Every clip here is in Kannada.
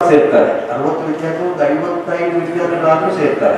ಸೇರ್ತಾರೆ. 60 ವಿದ್ಯಾರ್ಥಿಗಳು 55 ವಿದ್ಯಾರ್ಥಿಗಳಾದರೂ ಸೇರ್ತಾರೆ.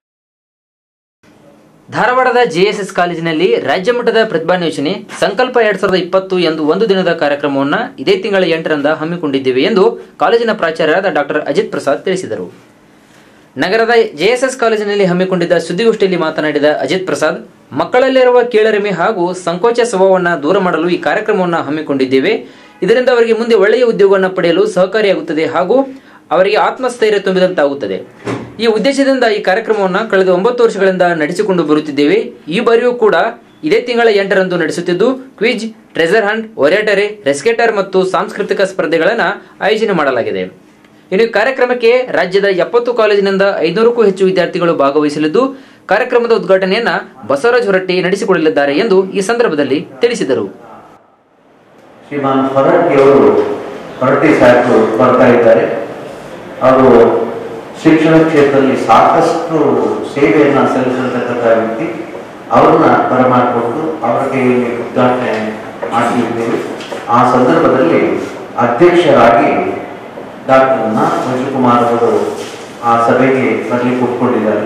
ಧಾರವಾಡದ ಜೆಎಸ್ಎಸ್ ಕಾಲೇಜಿನಲ್ಲಿ ರಾಜ್ಯ ಮಟ್ಟದ ಪ್ರತಿಭಾನ್ವೇಷಣೆ ಸಂಕಲ್ಪ 2020 ಎಂದು ಒಂದು ದಿನದ ಕಾರ್ಯಕ್ರಮವನ್ನು ಇದೇ ತಿಂಗಳ 8ರಂದು ಹಮ್ಮಿಕೊಂಡಿದ್ದೇವೆ ಎಂದು ಕಾಲೇಜಿನ ಪ್ರಾಚಾರ್ಯರಾದ ಡಾಕ್ಟರ್ ಅಜಿತ್ ಪ್ರಸಾದ್ ತಿಳಿಸಿದರು. ನಗರದ ಜೆಎಸ್ಎಸ್ ಕಾಲೇಜಿನಲ್ಲಿ ಹಮ್ಮಿಕೊಂಡಿದ್ದ ಸುದ್ದಿಗೋಷ್ಠಿಯಲ್ಲಿ ಮಾತನಾಡಿದ ಅಜಿತ್ ಪ್ರಸಾದ್, ಮಕ್ಕಳಲ್ಲಿರುವ ಕೀಳರಿಮೆ ಹಾಗೂ ಸಂಕೋಚ ಸ್ವಭಾವವನ್ನು ದೂರ ಮಾಡಲು ಈ ಕಾರ್ಯಕ್ರಮವನ್ನು ಹಮ್ಮಿಕೊಂಡಿದ್ದೇವೆ. ಇದರಿಂದ ಅವರಿಗೆ ಮುಂದೆ ಒಳ್ಳೆಯ ಉದ್ಯೋಗವನ್ನು ಪಡೆಯಲು ಸಹಕಾರಿಯಾಗುತ್ತದೆ ಹಾಗೂ ಅವರಿಗೆ ಆತ್ಮಸ್ಥೈರ್ಯ ತುಂಬಿದಂತಾಗುತ್ತದೆ. ಈ ಉದ್ದೇಶದಿಂದ ಈ ಕಾರ್ಯಕ್ರಮವನ್ನು ಕಳೆದ 9 ವರ್ಷಗಳಿಂದ ನಡೆಸಿಕೊಂಡು ಬರುತ್ತಿದ್ದೇವೆ. ಈ ಬಾರಿಯೂ ಕೂಡ ಇದೇ ತಿಂಗಳ 8ರಂದು ನಡೆಸುತ್ತಿದ್ದು ಕ್ವಿಜ್, ಟ್ರೆಜರ್ ಹಂಟ್, ಒರೇಟರಿ, ರೆಸ್ಕೇಟರ್ ಮತ್ತು ಸಾಂಸ್ಕೃತಿಕ ಸ್ಪರ್ಧೆಗಳನ್ನು ಆಯೋಜನೆ ಮಾಡಲಾಗಿದೆ. ಇನ್ನು ಕಾರ್ಯಕ್ರಮಕ್ಕೆ ರಾಜ್ಯದ 70 ಕಾಲೇಜಿನಿಂದ 500ಕ್ಕೂ ಹೆಚ್ಚು ವಿದ್ಯಾರ್ಥಿಗಳು ಭಾಗವಹಿಸಲಿದ್ದು ಕಾರ್ಯಕ್ರಮದ ಉದ್ಘಾಟನೆಯನ್ನ ಬಸವರಾಜ್ ಹೊರಟ್ಟಿ ನಡೆಸಿಕೊಳ್ಳಲಿದ್ದಾರೆ ಎಂದು ಈ ಸಂದರ್ಭದಲ್ಲಿ ತಿಳಿಸಿದರು. ಶ್ರೀಮಾನ್ ಹೊರಟ್ಟಿ ಸಾಹೇಬರು ಬರ್ತಾ ಇದ್ದಾರೆ. ಅವರು ಶಿಕ್ಷಣ ಕ್ಷೇತ್ರದಲ್ಲಿ ಸಾಕಷ್ಟು ಸೇವೆಯನ್ನು ಸಲ್ಲಿಸಿರ್ತಕ್ಕಂಥ ವ್ಯಕ್ತಿ. ಅವ್ರನ್ನ ಬರಮಾಡಿಕೊಂಡು ಅವರ ಕೈಯಲ್ಲಿ ಉದ್ಘಾಟನೆ ಮಾಡಿದ್ದೇವೆ. ಆ ಸಂದರ್ಭದಲ್ಲಿ ಅಧ್ಯಕ್ಷರಾಗಿ ಡಾಕ್ಟರ್ ಮಂಜುಕುಮಾರ್ ಅವರು ಆ ಸಭೆಗೆ ಬರಲಿಕ್ಕೆ ಒಪ್ಪಿಕೊಂಡಿದ್ದಾರೆ.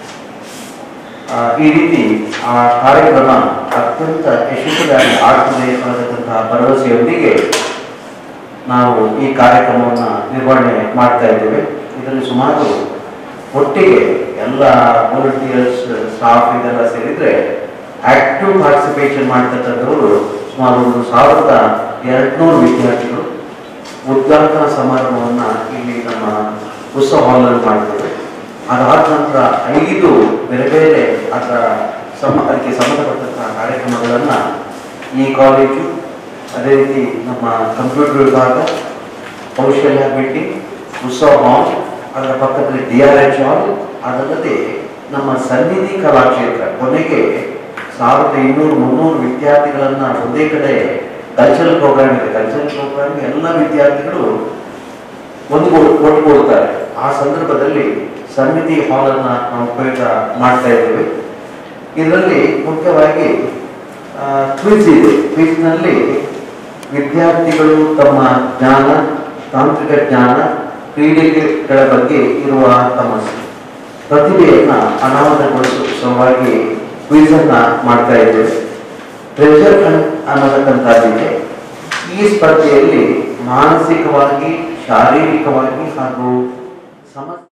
ಈ ರೀತಿ ಆ ಕಾರ್ಯಕ್ರಮ ಅತ್ಯಂತ ಯಶಸ್ವಿಯಾಗಿ ಆಗ್ತದೆ ಅನ್ನತಕ್ಕಂತಹ ಭರವಸೆಯೊಂದಿಗೆ ನಾವು ಈ ಕಾರ್ಯಕ್ರಮವನ್ನು ನಿರ್ವಹಣೆ ಮಾಡ್ತಾ ಇದ್ದೇವೆ. ಇದರಲ್ಲಿ ಸುಮಾರು ಒಟ್ಟಿಗೆ ಎಲ್ಲ ವಾಲಂಟಿಯರ್ಸ್, ಸ್ಟಾಫ್ ಇದೆಲ್ಲ ಸೇರಿದ್ರೆ ಆಕ್ಟಿವ್ ಪಾರ್ಟಿಸಿಪೇಷನ್ ಮಾಡ್ತಕ್ಕಂಥವರು ಸುಮಾರು 1200 ವಿದ್ಯಾರ್ಥಿಗಳು. ಉದ್ಘಾಟನಾ ಸಮಾರಂಭವನ್ನು ಇಲ್ಲಿ ನಮ್ಮ ಉತ್ಸವ ಹಾಲ್ನಲ್ಲಿ ಮಾಡ್ತೇವೆ. ಅದಾದ ನಂತರ 5 ಬೇರೆ ಬೇರೆ ಅದಕ್ಕೆ ಸಂಬಂಧಪಟ್ಟಂತಹ ಕಾರ್ಯಕ್ರಮಗಳನ್ನು ಈ ಕಾಲೇಜು, ಅದೇ ರೀತಿ ನಮ್ಮ ಕಂಪ್ಯೂಟರ್ ವಿಭಾಗ, ಕೌಶಲ್ಯ ಮೀಟಿಂಗ್, ಉತ್ಸವ ಹಾಲ್, ಅದರ ಪಕ್ಕದಲ್ಲಿ DRH ಹಾಲ್, ಅದಲ್ಲದೆ ನಮ್ಮ ಸನ್ನಿಧಿ ಕಲಾಕ್ಷೇತ್ರ, ಕೊನೆಗೆ 1200-300 ವಿದ್ಯಾರ್ಥಿಗಳನ್ನು ಒಂದೇ ಕಡೆ ಕಲ್ಚರಲ್ ಪ್ರೋಗ್ರಾಮ್ ಇದೆ. ಕಲ್ಚರಲ್ ಪ್ರೋಗ್ರಾಮ್ ಎಲ್ಲ ವಿದ್ಯಾರ್ಥಿಗಳು ಒಟ್ಟುಕೊಡ್ತಾರೆ. ಆ ಸಂದರ್ಭದಲ್ಲಿ ಸನ್ನಿಧಿ ಹಾಲನ್ನು ನಾವು ಉಪಯೋಗ ಮಾಡ್ತಾ ಇದ್ದೇವೆ. ಇದರಲ್ಲಿ ಮುಖ್ಯವಾಗಿ ಕ್ವಿಜ್ ಇದೆ. ಕ್ವಿಜ್ನಲ್ಲಿ ವಿದ್ಯಾರ್ಥಿಗಳು ತಮ್ಮ ಜ್ಞಾನ, ತಾಂತ್ರಿಕ ಜ್ಞಾನ, ಕ್ರೀಡೆಗಳ ಬಗ್ಗೆ ಇರುವ ತಮ್ಮ ಪ್ರತಿಭೆಯನ್ನು ಅನಾವರಣಗೊಳಿಸುವ ಸಲುವಾಗಿ ಕ್ವಿಜ್ ಅನ್ನ ಮಾಡ್ತಾ ಇದ್ದೇವೆ. ಟ್ರೆಜರ್ ಹಂಟ್ ಅನ್ನತಕ್ಕಂಥದ್ದಿದೆ. ಈ ಸ್ಪರ್ಧೆಯಲ್ಲಿ ಮಾನಸಿಕವಾಗಿ, ಶಾರೀರಿಕವಾಗಿ ಹಾಗೂ